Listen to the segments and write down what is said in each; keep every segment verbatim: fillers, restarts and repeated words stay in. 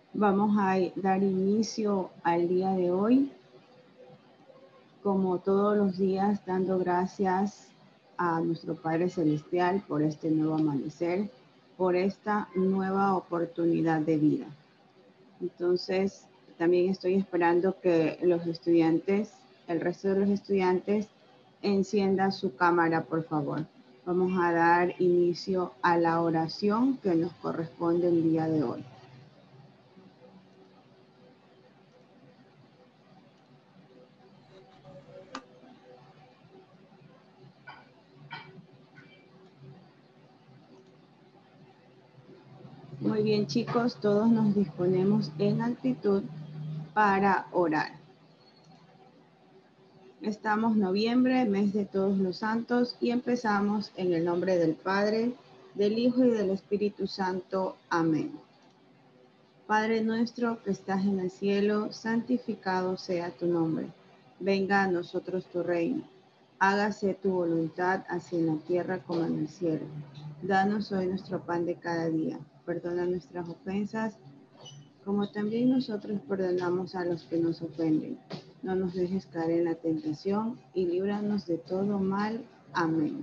Vamos a dar inicio al día de hoy, como todos los días, dando gracias a nuestro Padre Celestial por este nuevo amanecer, por esta nueva oportunidad de vida. Entonces, también estoy esperando que los estudiantes, el resto de los estudiantes, encienda su cámara, por favor. Vamos a dar inicio a la oración que nos corresponde el día de hoy. Muy bien, chicos, todos nos disponemos en actitud para orar. Estamos noviembre, mes de todos los santos, y empezamos en el nombre del Padre, del Hijo y del Espíritu Santo. Amén. Padre nuestro que estás en el cielo, santificado sea tu nombre. Venga a nosotros tu reino. Hágase tu voluntad, así en la tierra como en el cielo. Danos hoy nuestro pan de cada día. Perdona nuestras ofensas, como también nosotros perdonamos a los que nos ofenden. No nos dejes caer en la tentación y líbranos de todo mal. Amén.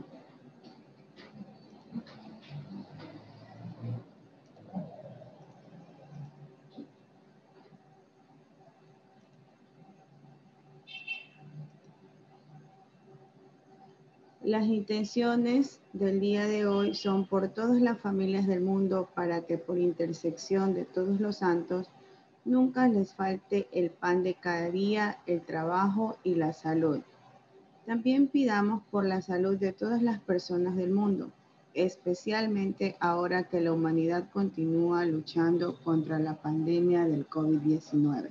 Las intenciones del día de hoy son por todas las familias del mundo, para que por intersección de todos los santos nunca les falte el pan de cada día, el trabajo y la salud. También pidamos por la salud de todas las personas del mundo, especialmente ahora que la humanidad continúa luchando contra la pandemia del COVID diecinueve.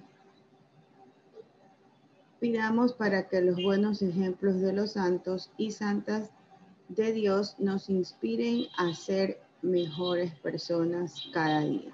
Pidamos para que los buenos ejemplos de los santos y santas de Dios nos inspiren a ser mejores personas cada día.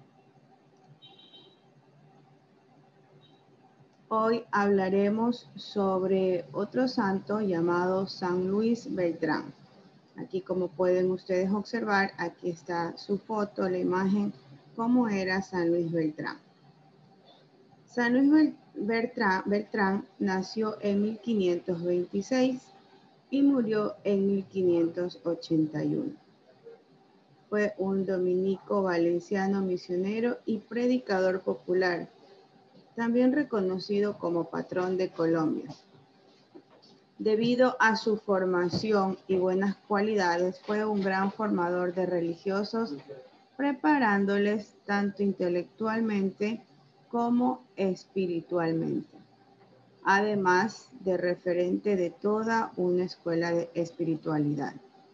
Hoy hablaremos sobre otro santo llamado San Luis Beltrán. Aquí, como pueden ustedes observar, aquí está su foto, la imagen, cómo era San Luis Beltrán. San Luis Beltrán, Beltrán nació en mil quinientos veintiséis y murió en mil quinientos ochenta y uno. Fue un dominico valenciano misionero y predicador popular, también reconocido como patrón de Colombia. Debido a su formación y buenas cualidades, fue un gran formador de religiosos, preparándoles tanto intelectualmente como espiritualmente, además de referente de toda una escuela de espiritualidad.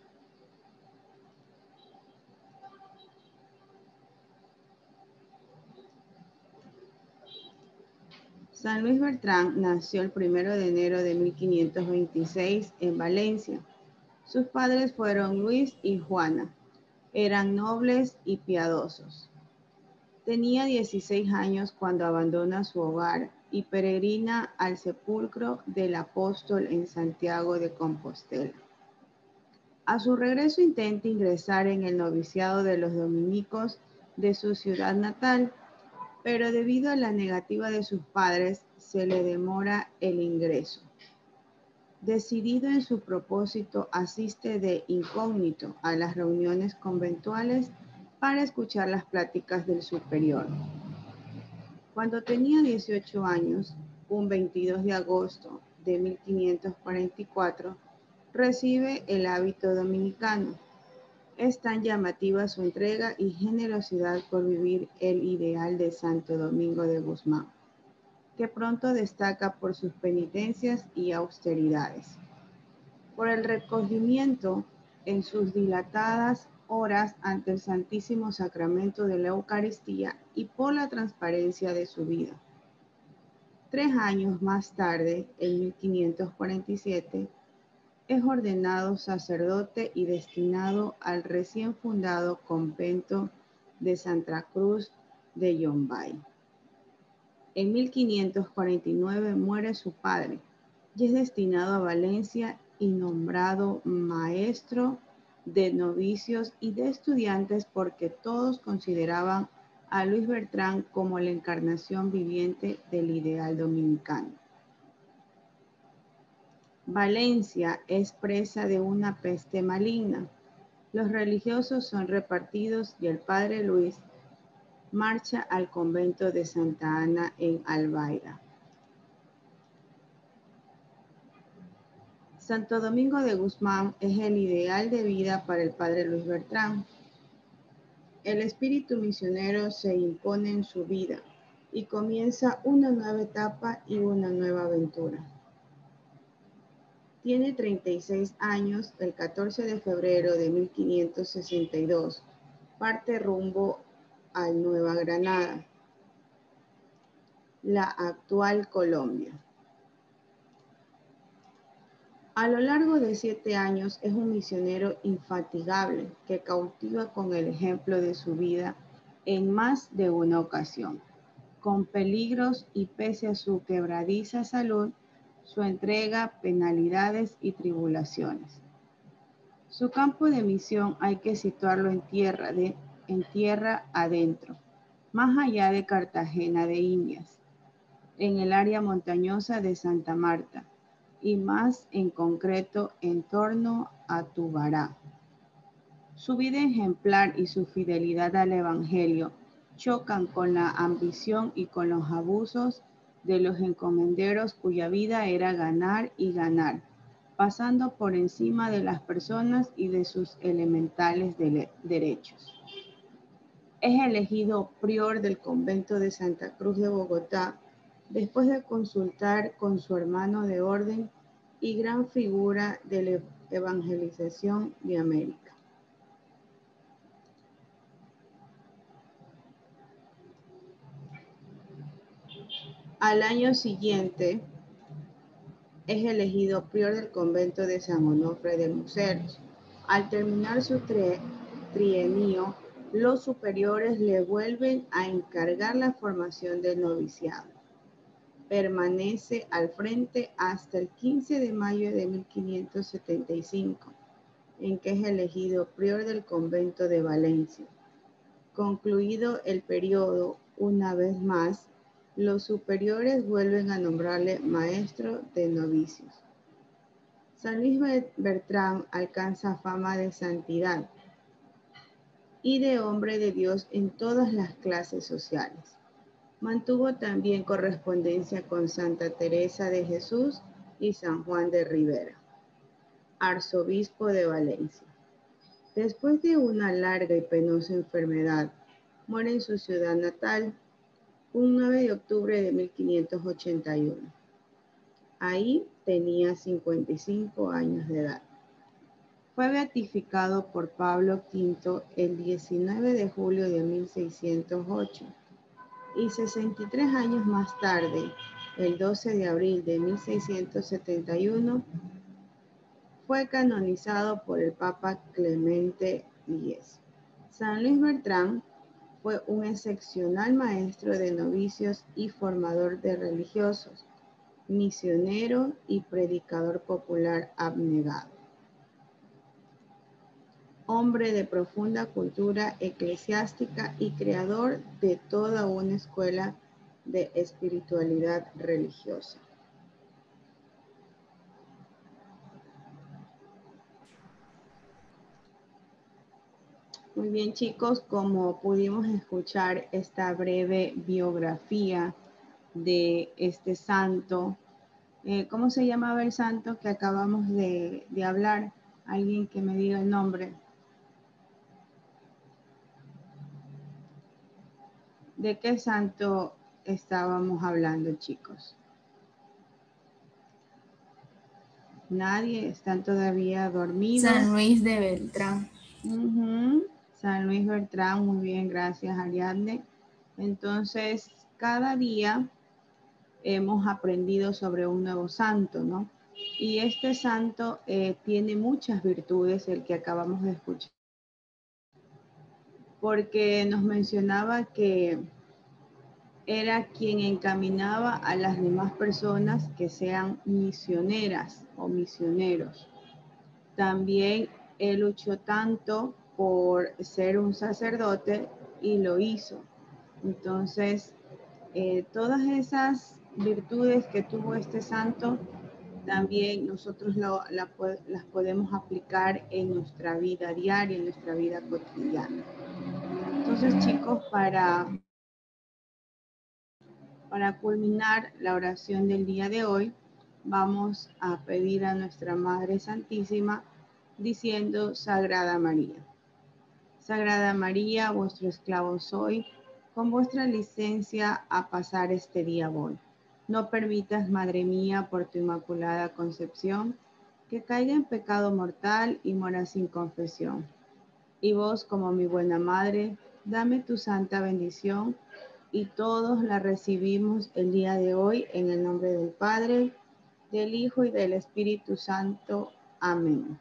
San Luis Beltrán nació el primero de enero de mil quinientos veintiséis en Valencia. Sus padres fueron Luis y Juana. Eran nobles y piadosos. Tenía dieciséis años cuando abandona su hogar y peregrina al sepulcro del apóstol en Santiago de Compostela. A su regreso intenta ingresar en el noviciado de los dominicos de su ciudad natal, pero debido a la negativa de sus padres, se le demora el ingreso. Decidido en su propósito, asiste de incógnito a las reuniones conventuales para escuchar las pláticas del superior. Cuando tenía dieciocho años, un veintidós de agosto de mil quinientos cuarenta y cuatro, recibe el hábito dominicano. Es tan llamativa su entrega y generosidad por vivir el ideal de Santo Domingo de Guzmán, que pronto destaca por sus penitencias y austeridades, por el recogimiento en sus dilatadas horas ante el Santísimo Sacramento de la Eucaristía y por la transparencia de su vida. Tres años más tarde, en mil quinientos cuarenta y siete, es ordenado sacerdote y destinado al recién fundado convento de Santa Cruz de Yombay. En mil quinientos cuarenta y nueve muere su padre y es destinado a Valencia y nombrado maestro de novicios y de estudiantes, porque todos consideraban a Luis Bertrán como la encarnación viviente del ideal dominicano. Valencia es presa de una peste maligna. Los religiosos son repartidos y el padre Luis marcha al convento de Santa Ana en Albaida. Santo Domingo de Guzmán es el ideal de vida para el padre Luis Bertrán. El espíritu misionero se impone en su vida y comienza una nueva etapa y una nueva aventura. Tiene treinta y seis años, el catorce de febrero de mil quinientos sesenta y dos, parte rumbo a Nueva Granada, la actual Colombia. A lo largo de siete años es un misionero infatigable que cautiva con el ejemplo de su vida en más de una ocasión. Con peligros y pese a su quebradiza salud, su entrega, penalidades y tribulaciones. Su campo de misión hay que situarlo en tierra, de, en tierra adentro, más allá de Cartagena de Indias, en el área montañosa de Santa Marta y más en concreto en torno a Tubará. Su vida ejemplar y su fidelidad al Evangelio chocan con la ambición y con los abusos de los encomenderos cuya vida era ganar y ganar, pasando por encima de las personas y de sus elementales de derechos. Es elegido prior del convento de Santa Cruz de Bogotá después de consultar con su hermano de orden y gran figura de la evangelización de América. Al año siguiente es elegido prior del convento de San Onofre de Museros. Al terminar su tri trienio, los superiores le vuelven a encargar la formación del noviciado. Permanece al frente hasta el quince de mayo de mil quinientos setenta y cinco, en que es elegido prior del convento de Valencia. Concluido el periodo, una vez más, los superiores vuelven a nombrarle maestro de novicios. San Luis Bertrán alcanza fama de santidad y de hombre de Dios en todas las clases sociales. Mantuvo también correspondencia con Santa Teresa de Jesús y San Juan de Ribera, arzobispo de Valencia. Después de una larga y penosa enfermedad, muere en su ciudad natal un nueve de octubre de mil quinientos ochenta y uno. Ahí tenía cincuenta y cinco años de edad. Fue beatificado por Pablo quinto el diecinueve de julio de mil seiscientos ocho y sesenta y tres años más tarde, el doce de abril de mil seiscientos setenta y uno, fue canonizado por el Papa Clemente X. San Luis Bertrán fue un excepcional maestro de novicios y formador de religiosos, misionero y predicador popular abnegado. Hombre de profunda cultura eclesiástica y creador de toda una escuela de espiritualidad religiosa. Muy bien, chicos, como pudimos escuchar esta breve biografía de este santo, eh, ¿cómo se llamaba el santo que acabamos de, de hablar? Alguien que me diga el nombre. ¿De qué santo estábamos hablando, chicos? Nadie, están todavía dormidos. San Luis de Beltrán. Uh-huh. San Luis Bertrán, muy bien, gracias, Ariadne. Entonces, cada día hemos aprendido sobre un nuevo santo, ¿no? Y este santo eh, tiene muchas virtudes, el que acabamos de escuchar, porque nos mencionaba que era quien encaminaba a las demás personas que sean misioneras o misioneros. También él luchó tanto por ser un sacerdote y lo hizo. Entonces, eh, todas esas virtudes que tuvo este santo, también nosotros lo, la, las podemos aplicar en nuestra vida diaria, en nuestra vida cotidiana. Entonces, chicos, para, para culminar la oración del día de hoy, vamos a pedir a nuestra Madre Santísima diciendo: Sagrada María. Sagrada María, vuestro esclavo soy, con vuestra licencia a pasar este día voy. No permitas, Madre mía, por tu inmaculada concepción, que caiga en pecado mortal y muera sin confesión. Y vos, como mi buena Madre, dame tu santa bendición, y todos la recibimos el día de hoy en el nombre del Padre, del Hijo y del Espíritu Santo. Amén.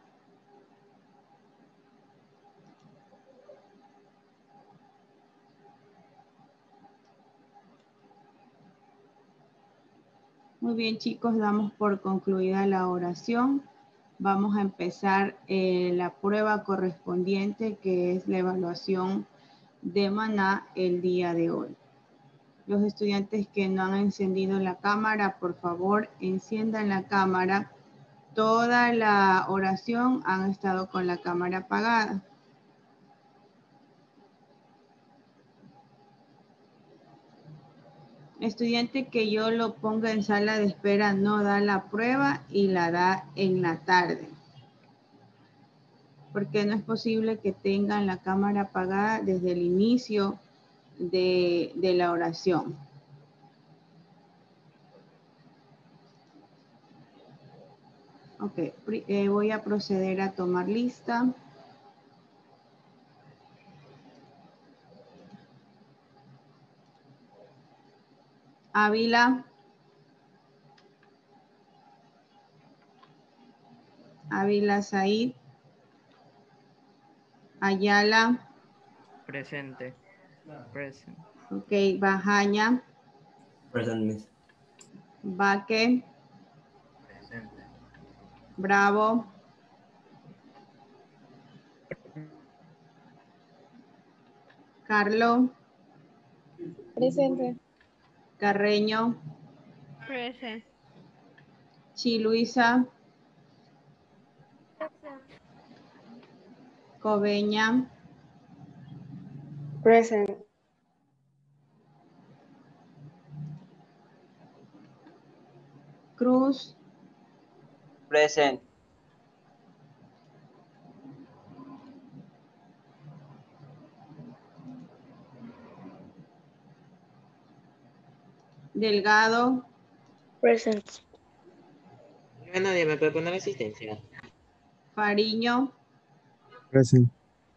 Muy bien, chicos, damos por concluida la oración. Vamos a empezar eh, la prueba correspondiente, que es la evaluación de Maná el día de hoy. Los estudiantes que no han encendido la cámara, por favor, enciendan la cámara. Toda la oración han estado con la cámara apagada. Estudiante que yo lo ponga en sala de espera no da la prueba y la da en la tarde, porque no es posible que tengan la cámara apagada desde el inicio de, de la oración. Ok, eh, voy a proceder a tomar lista. Ávila. Ávila Said. Ayala. Presente. Present. Ok, Bajaña. Present. Baque. Presente. Bravo. Carlo. Presente. Carreño. Presente. Chiluisa. Coveña. Present. Cruz. Present. Delgado. Present. Nadie me puede poner asistencia. Fariño. Present.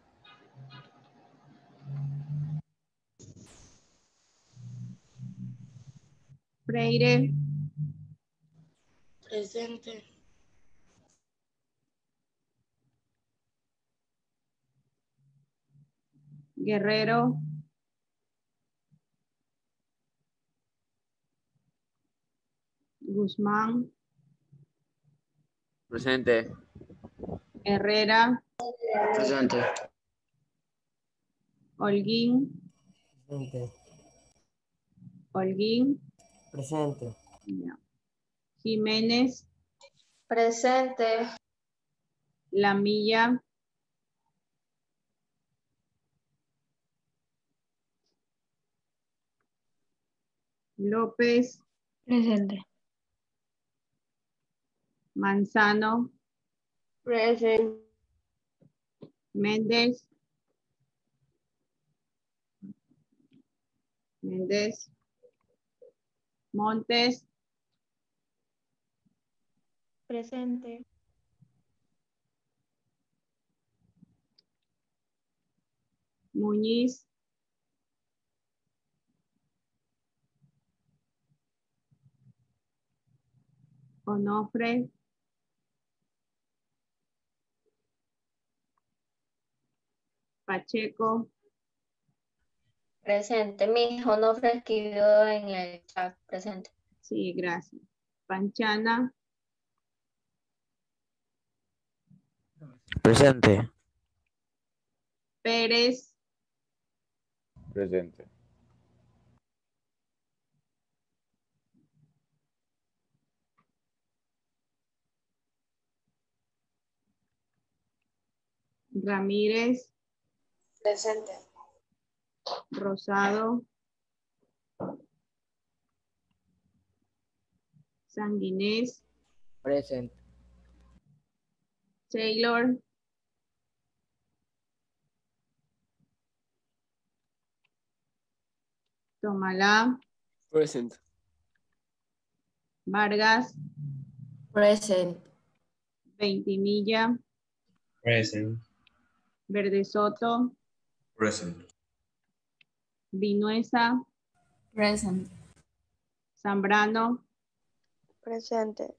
Freire. Presente. Guerrero. Guzmán. Presente. Herrera. Presente. Holguín. Presente. Holguín. Presente. Ya. Jiménez. Presente. Lamilla. López. Presente. Manzano. Present. Méndez. Méndez. Montes. Presente. Muñiz. Onofre. Pacheco. Presente. Mi hijo no escribió en el chat. Presente. Sí, gracias. Panchana. Presente. Pérez. Presente. Ramírez, Presente. Rosado, Sanguinés, Present. Taylor, Tomalá, Present. Vargas, Present. Ventimilla, Present. Verde Soto, Present. Vinuesa, Present. Zambrano, Presente.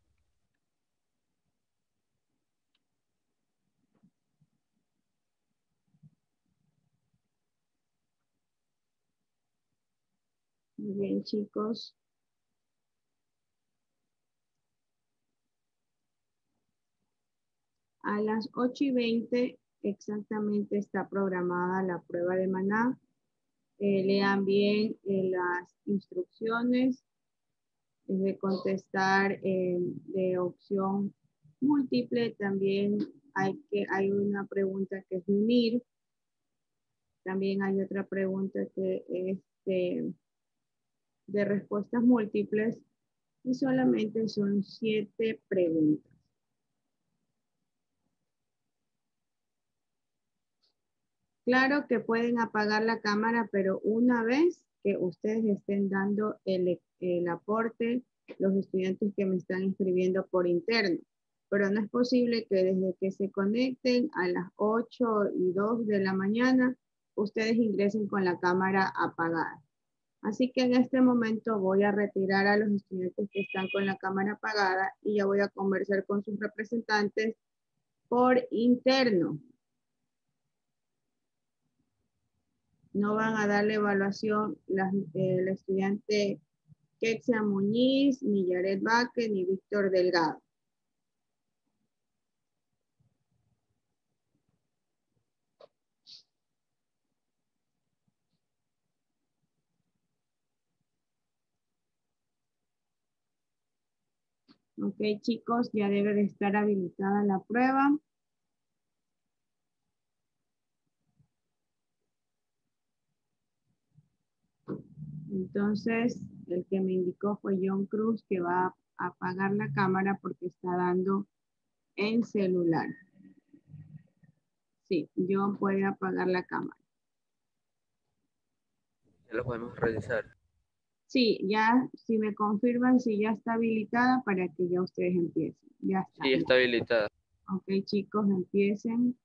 muy bien chicos. A las ocho y veinte exactamente está programada la prueba de maná. Eh, lean bien eh, las instrucciones. Es de contestar eh, de opción múltiple. También hay, que, hay una pregunta que es de unir. También hay otra pregunta que es de, de respuestas múltiples. Y solamente son siete preguntas. Claro que pueden apagar la cámara, pero una vez que ustedes estén dando el, el aporte, los estudiantes que me están inscribiendo por interno. Pero no es posible que desde que se conecten a las ocho y dos de la mañana, ustedes ingresen con la cámara apagada. Así que en este momento voy a retirar a los estudiantes que están con la cámara apagada y ya voy a conversar con sus representantes por interno. No van a darle evaluación las, eh, el estudiante Kexia Muñiz, ni Yaret Vázquez, ni Víctor Delgado. Ok, chicos, ya debe de estar habilitada la prueba. Entonces, el que me indicó fue John Cruz, que va a apagar la cámara porque está dando en celular. Sí, John puede apagar la cámara. Ya lo podemos realizar. Sí, ya, si me confirman si ya está habilitada para que ya ustedes empiecen. Ya está. Sí, está habilitada. Ok, chicos, empiecen.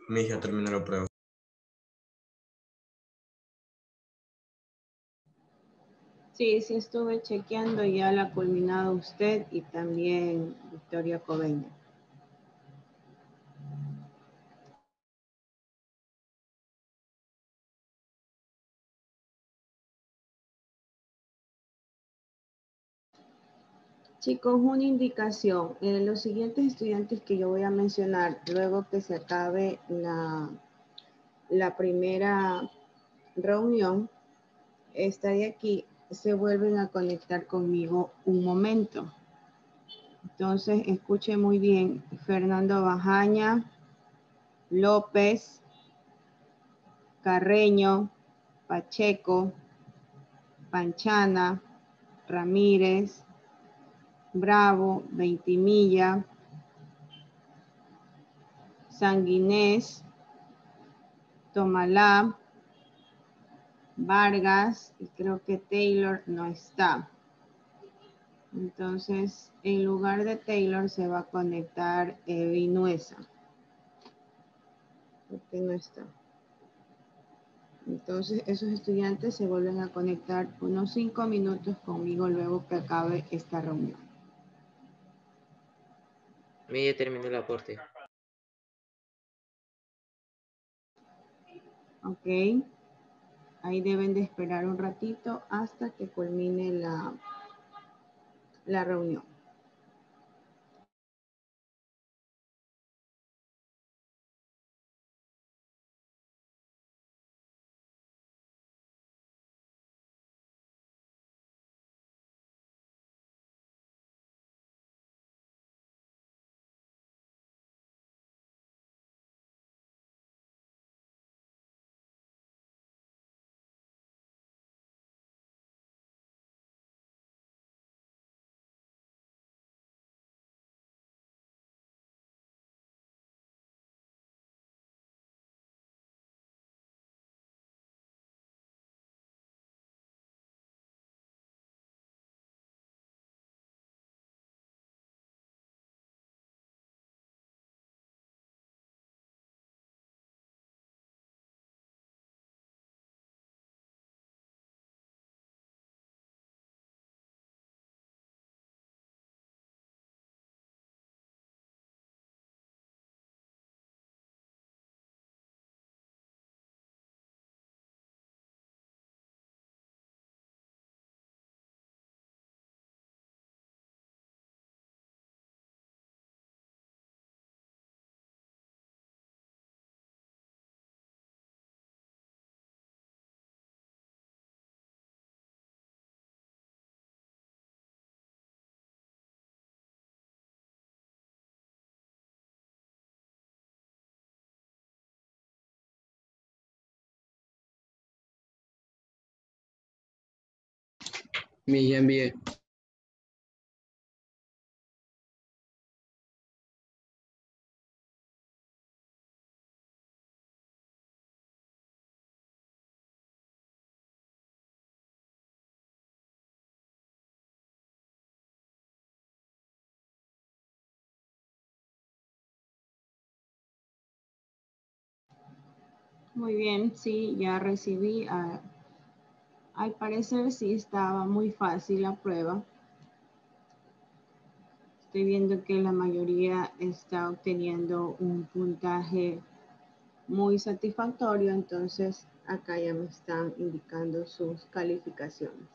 Mi hija terminó la prueba. Sí, sí estuve chequeando, ya la ha culminado usted y también Victoria Coveña. Chicos, una indicación. Eh, los siguientes estudiantes que yo voy a mencionar, luego que se acabe la, la primera reunión, esta de aquí, se vuelven a conectar conmigo un momento. Entonces, escuche muy bien. Fernando Bajaña, López, Carreño, Pacheco, Panchana, Ramírez, Bravo, Veintimilla, Sanguinés, Tomalá, Vargas, y creo que Taylor no está. Entonces, en lugar de Taylor se va a conectar eh, Vinuesa. Porque no está. Entonces, esos estudiantes se vuelven a conectar unos cinco minutos conmigo luego que acabe esta reunión. Mi ya terminó el aporte. Ok. Ahí deben de esperar un ratito hasta que culmine la, la reunión. Mi ya envié. Muy bien, sí, ya recibí. ah, al parecer sí estaba muy fácil la prueba. Estoy viendo que la mayoría está obteniendo un puntaje muy satisfactorio, entonces acá ya me están indicando sus calificaciones.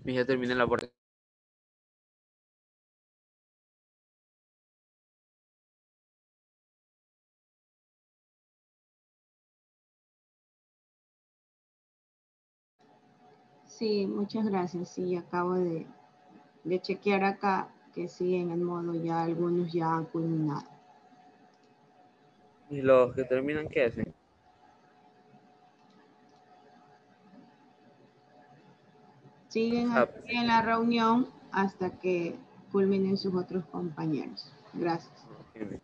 Mi ya terminé la parte. Sí, muchas gracias. Sí, acabo de, de chequear acá que sí, en el modo ya algunos ya han culminado. ¿Y los que terminan qué hacen? Siguen Ah, aquí en la reunión hasta que culminen sus otros compañeros. Gracias. ok.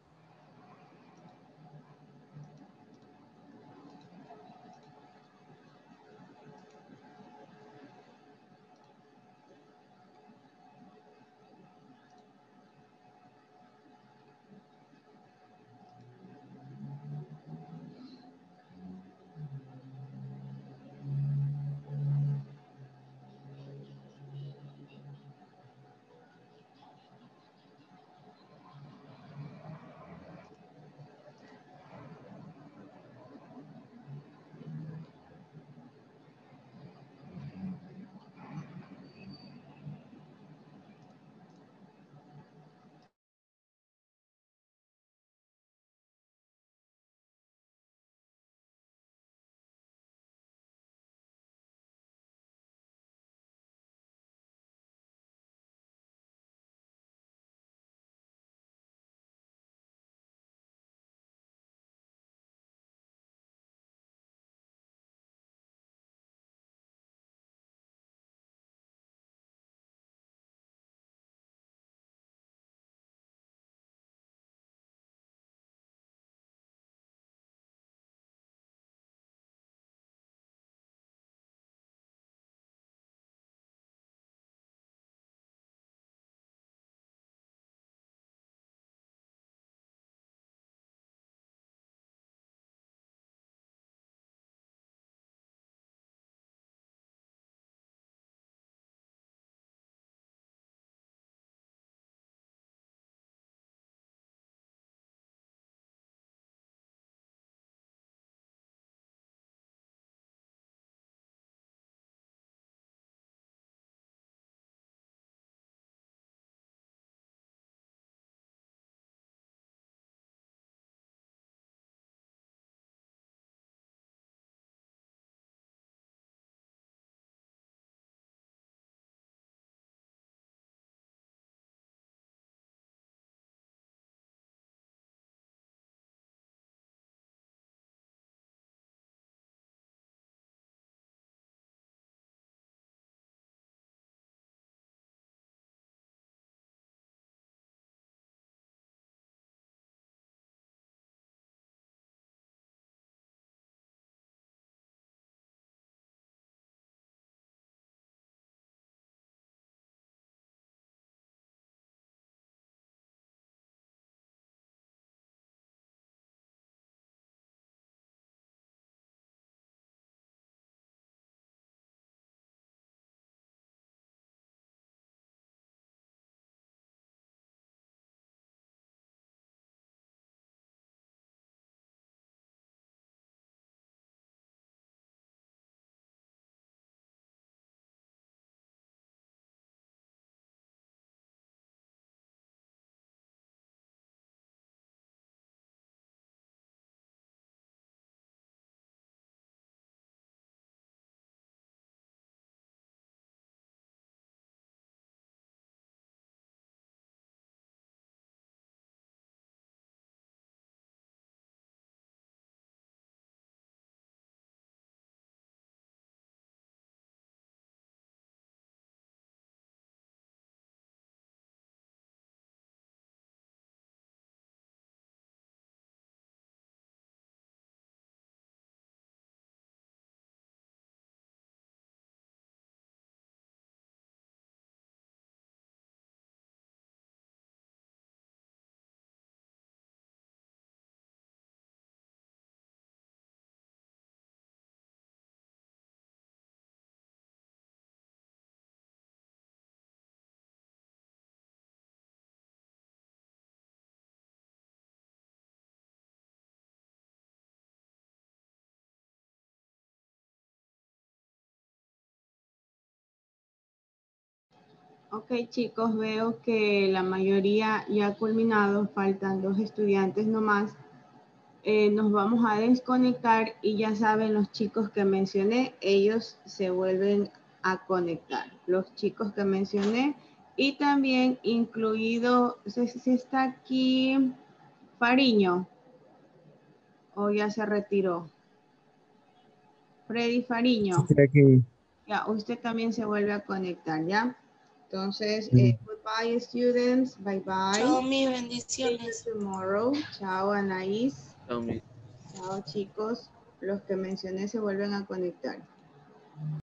Ok, chicos, veo que la mayoría ya ha culminado, faltan dos estudiantes nomás. Eh, nos vamos a desconectar y ya saben los chicos que mencioné, ellos se vuelven a conectar. Los chicos que mencioné y también incluido, no sé si está aquí Fariño o ya se retiró. Freddy Fariño. Estoy aquí. Ya, usted también se vuelve a conectar, ¿ya? Entonces, Mm. eh, goodbye students, bye bye. Chao, mis See you bendiciones. tomorrow. Chao, Anaís. Chao, mis- Chao, chicos. Los que mencioné se vuelven a conectar.